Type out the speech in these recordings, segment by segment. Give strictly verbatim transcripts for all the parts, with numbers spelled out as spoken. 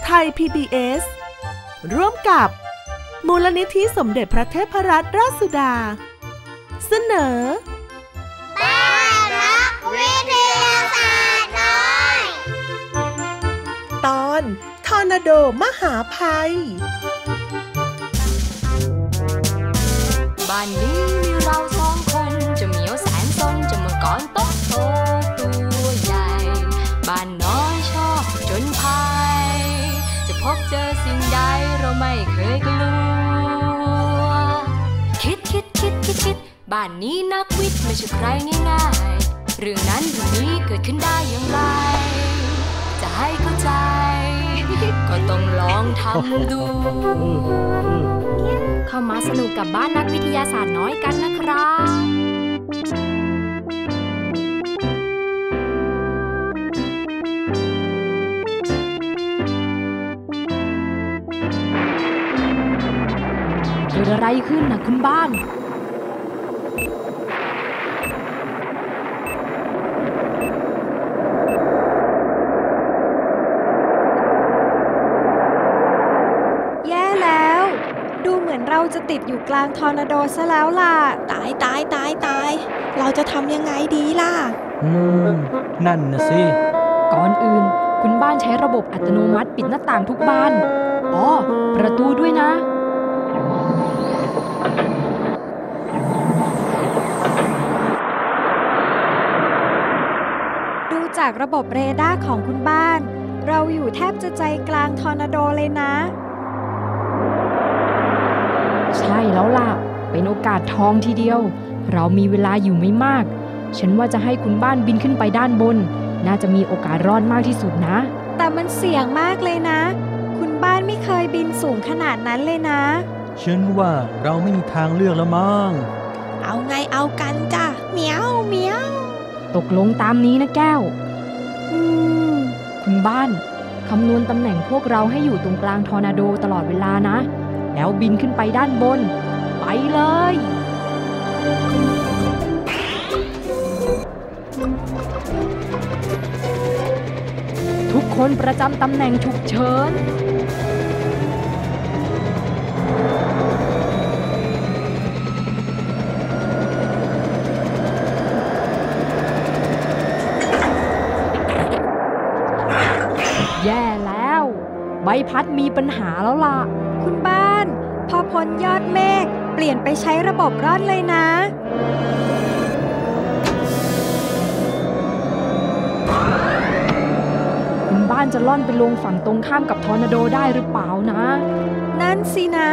ไทย พี บี เอส ร่วมกับมูลนิธิสมเด็จพระเทพรัตนราชสุดาเสนอบ้านนักวิทยาศาสตร์น้อยตอนทอร์นาโดมหาภัยบ้านนี้มีเราสองคนจะเหมียวแสนซนจะมังกรโตโตตัวใหญ่บ้านน้อยชอบจนภัยจะพบเจอสิ่งใดเราไม่เคยกลัวคิดคิดคิดคิดคิดบ้านนี้นักวิทย์ไม่ใช่ใครง่ายๆเรื่องนั้นเรื่องนี้เกิดขึ้นได้อย่างไรจะให้เข้าใจก็ต้องลองทำดูเข้ามาสนุกกับบ้านนักวิทยาศาสตร์น้อยกันนะครับเกิดอะไรขึ้นนะคุณบ้านเราจะติดอยู่กลางทอร์นาโดซะแล้วล่ะตายตายตายตายเราจะทำยังไงดีล่ะอืมนั่นนะสิก่อนอื่นคุณบ้านใช้ระบบอัตโนมัติปิดหน้าต่างทุกบานอ๋อประตูด้วยนะดูจากระบบเรดาร์ของคุณบ้านเราอยู่แทบจะใจกลางทอร์นาโดเลยนะใช่แล้วล่ะเป็นโอกาสทองทีเดียวเรามีเวลาอยู่ไม่มากฉันว่าจะให้คุณบ้านบินขึ้นไปด้านบนน่าจะมีโอกาสรอดมากที่สุดนะแต่มันเสี่ยงมากเลยนะคุณบ้านไม่เคยบินสูงขนาดนั้นเลยนะฉันว่าเราไม่มีทางเลือกแล้วมั้งเอาไงเอากันจ้ะเหมียวเหมียวตกลงตามนี้นะแก้วอืมคุณบ้านคำนวณตำแหน่งพวกเราให้อยู่ตรงกลางทอร์นาโดตลอดเวลานะแล้วบินขึ้นไปด้านบนไปเลยทุกคนประจำตำแหน่งฉุกเฉินแย่แล้วใบพัดมีปัญหาแล้วล่ะคุณบ้านพอพ้นยอดเมฆเปลี่ยนไปใช้ระบบร่อนเลยนะคุณบ้านจะล่อนไปลงฝั่งตรงข้ามกับทอร์นาโดได้หรือเปล่านะนั่นสินะ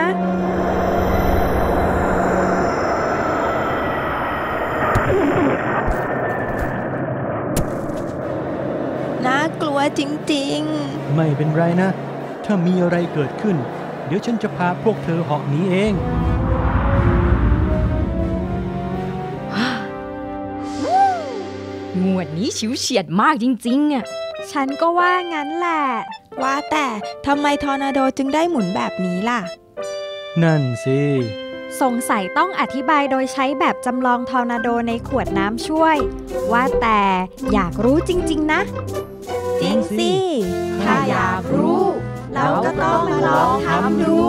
น่ากลัวจริงๆไม่เป็นไรนะถ้ามีอะไรเกิดขึ้นเดี๋ยวฉันจะพาพวกเธอเหาะหนีเองงวดนี้ฉิวเฉียดมากจริงๆอ่ะฉันก็ว่างั้นแหละว่าแต่ทำไมทอร์นาโดจึงได้หมุนแบบนี้ล่ะนั่นสิสงสัยต้องอธิบายโดยใช้แบบจำลองทอร์นาโดในขวดน้ำช่วยว่าแต่อยากรู้จริงๆนะจริงสิถ้าอยากรู้เราก็ต้องมาลองทำดู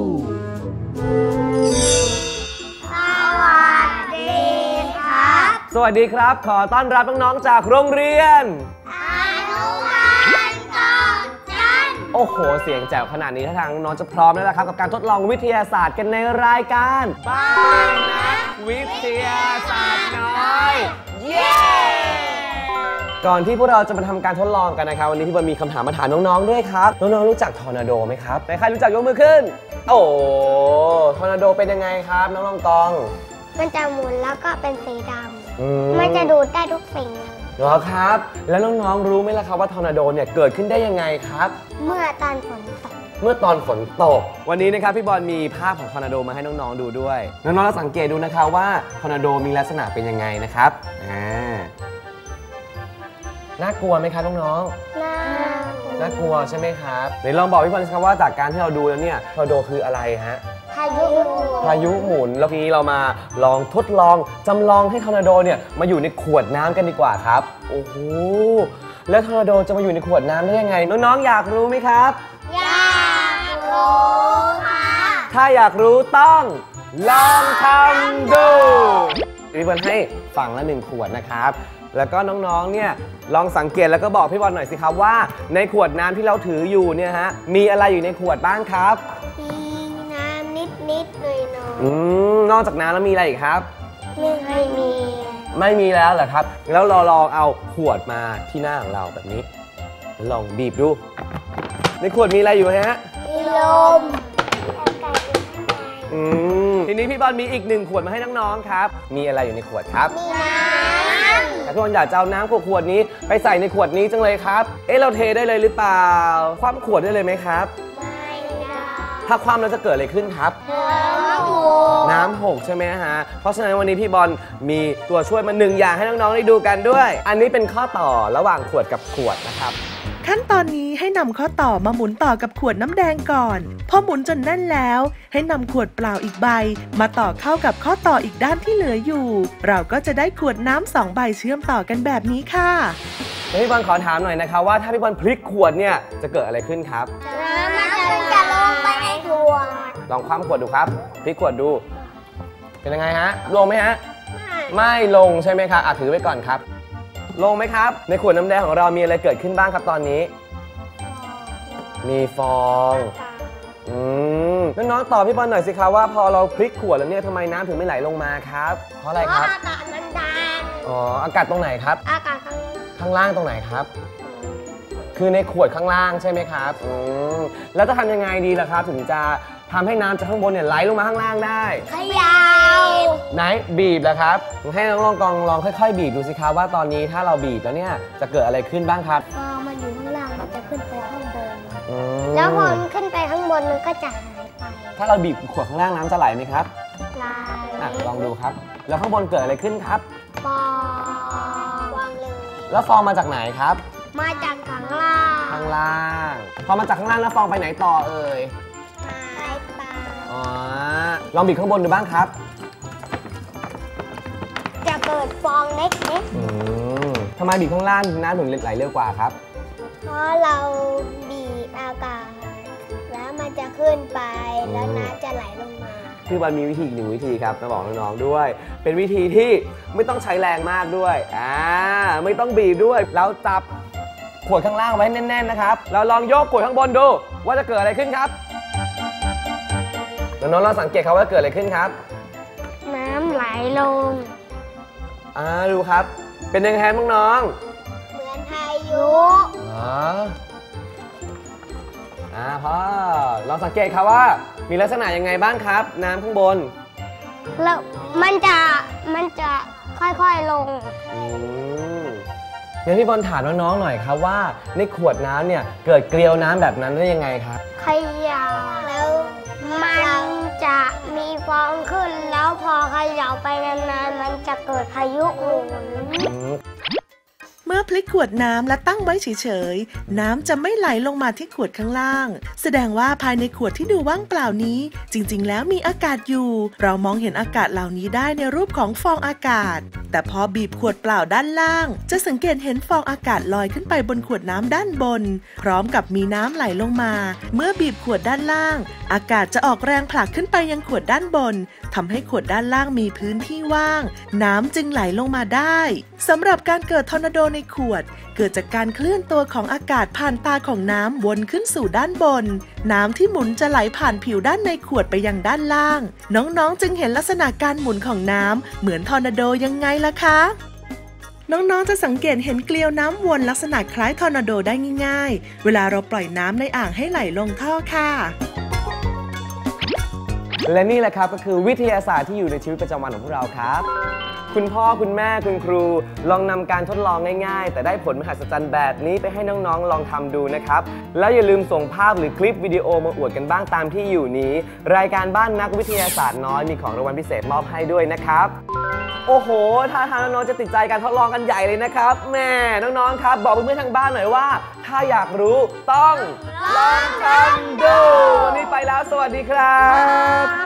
สวัสดีครับสวัสดีครับขอต้อนรับน้องๆจากโรงเรียนอนุบาลเกาะจันทร์โอ้โหเสียงแจ๋วขนาดนี้ท่าทางน้องจะพร้อมแล้วนะครับกับการทดลองวิทยาศาสตร์กันในรายการบ้านนักวิทยาศาสตร์น้อยเย้ก่อนที่พวกเราจะมาทำการทดลองกันนะครับวันนี้พี่บอลมีคำถามมาถามน้องๆด้วยครับน้องๆรู้จักทอร์นาโดไหมครับใครรู้จักยกมือขึ้นโอ้ทอร์นาโดเป็นยังไงครับน้องลองกองมันจะหมุนแล้วก็เป็นสีดำมันจะดูดได้ทุกสิ่งเลยเหรอครับแล้วน้องๆรู้ไหมล่ะครับว่าทอร์นาโดเนี่ยเกิดขึ้นได้ยังไงครับเมื่อตอนฝนตกเมื่อตอนฝนตกวันนี้นะครับพี่บอลมีภาพของทอร์นาโดมาให้น้องๆดูด้วยน้องๆสังเกตดูนะครับว่าทอร์นาโดมีลักษณะเป็นยังไงนะครับอ่าน่ากลัวไหมครับน้องๆน่ากลัวน่ากลัวใช่ไหมครับเดี๋ยวลองบอกพี่บอลครับว่าจากการที่เราดูแล้วเนี่ยทอร์นาโดคืออะไรฮะพายุพายุหมุนแล้วทีนี้เรามาลองทดลองจำลองให้ทอร์นาโดเนี่ยมาอยู่ในขวดน้ำกันดีกว่าครับโอ้โหแล้วทอร์นาโดจะมาอยู่ในขวดน้ำได้ยังไงน้องๆอยากรู้ไหมครับอยรู้ค่ะถ้าอยากรู้ต้องลองทำดูพี่บอลให้ฝั่งละหนึ่งขวดนะครับแล้วก็น้องๆเนี่ยลองสังเกตแล้วก็บอกพี่บอลหน่อยสิครับว่าในขวดน้ำที่เราถืออยู่เนี่ยฮะมีอะไรอยู่ในขวดบ้างครับมีน้ำนิดนิดหน่อยหน่อยอืมนอกจากน้ำแล้วมีอะไรอีกครับไม่ไม่มีไม่มีแล้วเหรอครับแล้วเราลองเอาขวดมาที่หน้าของเราแบบนี้ลองบีบดูในขวดมีอะไรอยู่ฮะมีลมอืมทีนี้พี่บอลมีอีกหนึ่งขวดมาให้น้องๆครับมีอะไรอยู่ในขวดครับมีน้ำแต่พี่บอลอยากจะเอาน้ำขวดนี้ไปใส่ในขวดนี้จังเลยครับเอ๊ะเราเทได้เลยหรือเปล่าคว่ำขวดได้เลยไหมครับไม่ได้ถ้าคว่ำแล้วจะเกิดอะไรขึ้นครับน้ำหกน้ำหกใช่ไหมฮะเพราะฉะนั้นวันนี้พี่บอลมีตัวช่วยมาหนึ่งอย่างให้น้องๆได้ดูกันด้วยอันนี้เป็นข้อต่อระหว่างขวดกับขวดนะครับขั้นตอนนี้ให้นำข้อต่อมาหมุนต่อกับขวดน้ำแดงก่อนพอหมุนจนแน่นแล้วให้นำขวดเปล่าอีกใบมาต่อเข้ากับข้อต่ออีกด้านที่เหลืออยู่เราก็จะได้ขวดน้ำสองใบเชื่อมต่อกันแบบนี้ค่ะพี่บอลขอถามหน่อยนะครับว่าถ้าพี่บอลพลิกขวดเนี่ยจะเกิดอะไรขึ้นครับน้ำมันจะลงไปในขวดลองคว่ำขวดดูครับพลิกขวดดูเป็นยังไงฮะลงไหมฮะไม่ลงใช่ไหมครับอ่ะถือไว้ก่อนครับลงไหมครับในขวดน้ำแดงของเรามีอะไรเกิดขึ้นบ้างครับตอนนี้มีฟองอืมน้องๆตอบพี่บอลหน่อยสิครับว่าพอเราพลิกขวดแล้วเนี่ยทำไมน้ำถึงไม่ไหลลงมาครับเพราะอะไรครับอากาศมันดันอ๋ออากาศตรงไหนครับอากาศข้างข้างล่างตรงไหนครับคือในขวดข้างล่างใช่ไหมครับอืมแล้วจะทำยังไงดีล่ะครับถึงจะทำให้น้ำจากข้างบนเนี่ยไหลลงมาข้างล่างได้เขย่าไหนบีบแล้วครับให้น้องลองกองลองค่อยๆบีบดูสิครับว่าตอนนี้ถ้าเราบีบแล้วเนี่ยจะเกิดอะไรขึ้นบ้างครับพอมันอยู่ข้างล่างมันจะขึ้นไปข้างบนแล้วพอมันขึ้นไปข้างบนมันก็จะหายไปถ้าเราบีบขวดข้างล่างน้ำจะไหลไหมครับไหลอ่ะลองดูครับแล้วข้างบนเกิดอะไรขึ้นครับฟองวางเลยแล้วฟองมาจากไหนครับมาจากข้างล่างข้างล่างพอมาจากข้างล่างแล้วฟองไปไหนต่อเอ่ยอ๋อลองบีบข้างบนดูบ้างครับจะเกิดฟองเล็กๆอืมทำไมบีบข้างล่างน้ำถึงไหลเร็วกว่าครับเพราะเราบีบอากาศแล้วมันจะขึ้นไปแล้วน้ำจะไหลลงมาพี่บอลมีวิธีอีกหนึ่งวิธีครับมาบอกน้องๆด้วยเป็นวิธีที่ไม่ต้องใช้แรงมากด้วยอ่าไม่ต้องบีบด้วยแล้วจับขวดข้างล่างไว้แน่นๆนะครับเราลองยกขวดข้างบนดูว่าจะเกิดอะไรขึ้นครับน้องๆเราสังเกตครับว่าเกิดอะไรขึ้นครับน้ำไหลลงอ่าดูครับเป็นยังไงบ้างน้องเหมือนพายุอ๋ออ่าพ่อลองสังเกตครับว่ามีลักษณะยังไงบ้างครับน้ำข้างบนแล้วมันจะมันจะค่อยๆลงอืมเดี๋ยวพี่บอลถามน้องๆหน่อยครับว่าในขวดน้ำเนี่ยเกิดเกลียวน้ำแบบนั้นได้ยังไงครับเขย่าแล้วมันจะมีฟองขึ้นแล้วพอเขย่าไปนานๆมันจะเกิดพายุหมุนเมื่อพลิกขวดน้ำและตั้งไว้เฉยๆน้ำจะไม่ไหลลงมาที่ขวดข้างล่างแสดงว่าภายในขวดที่ดูว่างเปล่านี้จริงๆแล้วมีอากาศอยู่เรามองเห็นอากาศเหล่านี้ได้ในรูปของฟองอากาศแต่พอบีบขวดเปล่าด้านล่างจะสังเกตเห็นฟองอากาศลอยขึ้นไปบนขวดน้ำด้านบนพร้อมกับมีน้ำไหลลงมาเมื่อบีบขวดด้านล่างอากาศจะออกแรงผลักขึ้นไปยังขวดด้านบนทำให้ขวดด้านล่างมีพื้นที่ว่างน้ำจึงไหลลงมาได้สำหรับการเกิดทอร์นาโดในขวดเกิดจากการเคลื่อนตัวของอากาศผ่านตาของน้ำวนขึ้นสู่ด้านบนน้ำที่หมุนจะไหลผ่านผิวด้านในขวดไปยังด้านล่างน้องๆจึงเห็นลักษณะการหมุนของน้ำเหมือนทอร์นาโดยังไงล่ะคะน้องๆจะสังเกตเห็นเกลียวน้ำวนลักษณะคล้ายทอร์นาโดได้ง่ายๆเวลาเราปล่อยน้ำในอ่างให้ไหลลงท่อค่ะและนี่แหละครับก็คือวิทยาศาสตร์ที่อยู่ในชีวิตประจำวันของพวกเราครับคุณพ่อคุณแม่คุณครูลองนำการทดลองง่ายๆแต่ได้ผลมหัศจรรย์แบบนี้ไปให้น้องๆลองทำดูนะครับแล้วอย่าลืมส่งภาพหรือคลิปวิดีโอมาอวดกันบ้างตามที่อยู่นี้รายการบ้านนักวิทยาศาสตร์น้อยมีของรางวัลพิเศษมอบให้ด้วยนะครับโอ้โหถ้าทางน้องๆจะติดใจการทดลองกันใหญ่เลยนะครับแม่น้องๆครับบอกเพื่อนๆทางบ้านหน่อยว่าถ้าอยากรู้ต้องลองทำดูวันนี้ไปแล้วสวัสดีครับ